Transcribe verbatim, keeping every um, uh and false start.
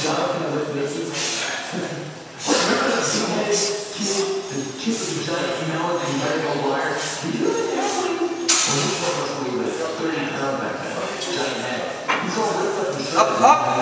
Jonathan with Mickey. Remember that kid, the kid with the giant melon and variable wire? Did you really have one? Well, he was thirty pounds back then. Giant man. He's all ripped up and Up, up!